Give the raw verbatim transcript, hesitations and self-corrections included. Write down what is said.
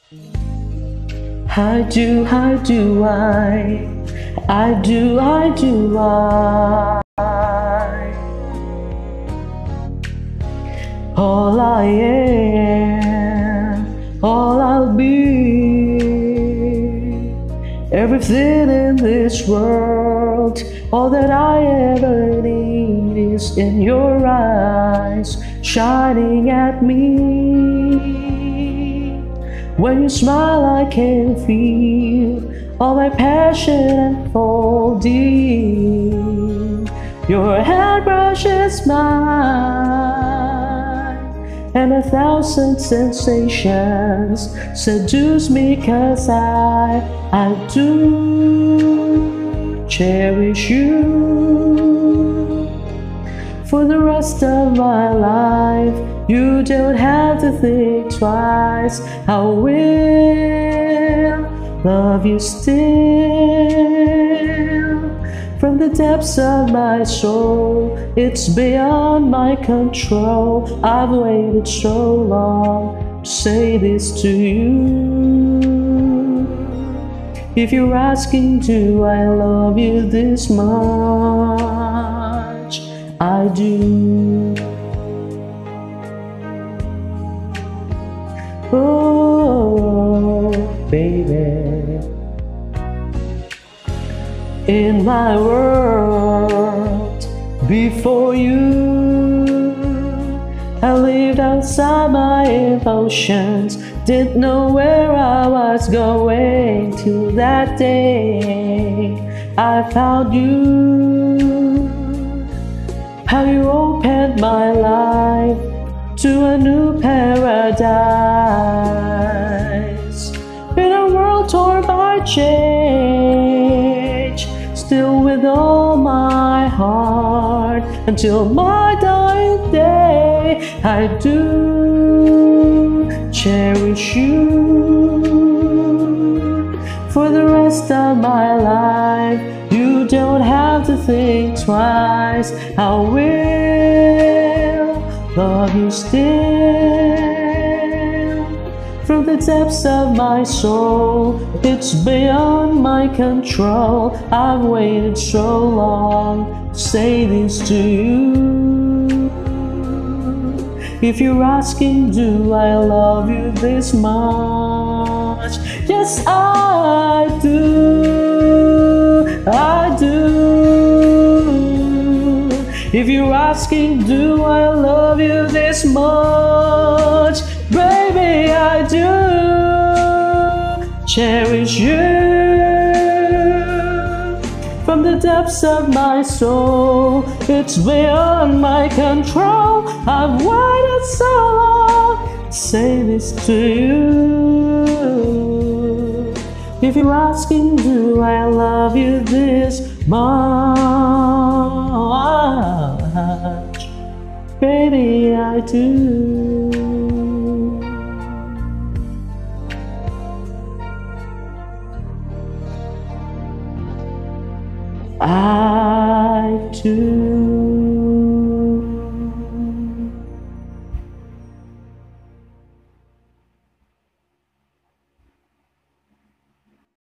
I do, I do, I, I do, I do, I. All I am, all I'll be, everything in this world, all that I ever need is in your eyes, shining at me. When you smile, I can feel all my passion unfolding. Your hand brushes mine, and a thousand sensations seduce me, 'cause I, I do cherish you. For the rest of my life, you don't have to think twice. I will love you still. From the depths of my soul, it's beyond my control. I've waited so long to say this to you. If you're asking, do I love you this much? I do. Oh, baby. In my world, before you, I lived outside my emotions. Didn't know where I was going till that day I found you. How you opened my life to a new paradise. In a world torn by change, still with all my heart, until my dying day, I do cherish you. For the rest of my life, you don't have to think twice. I will love you still. From the depths of my soul, it's beyond my control. I've waited so long to say this to you. If you're asking, do I love you this much? Yes, I do, I do. If you're asking, do I love you this much? Baby, I do cherish you. From the depths of my soul, it's beyond my control. I've waited so long to say this to you. If you're asking, do I love you this much? Baby, I do. I do.